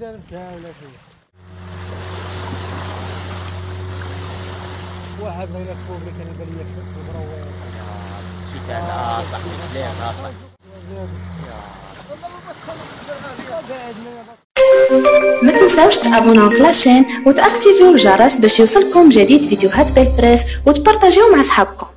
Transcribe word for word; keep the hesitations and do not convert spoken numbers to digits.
الدار كامله فيه. واحد غير يكتب لك انا قال لي يكتب رواه. شو كان اه صح ليه اه صح. ما تنساوش تابوناو في لاشين وتاكتيفيو الجرس باش يوصلكم جديد فيديوهات بالبريس وتبارطاجيو مع صحابكم.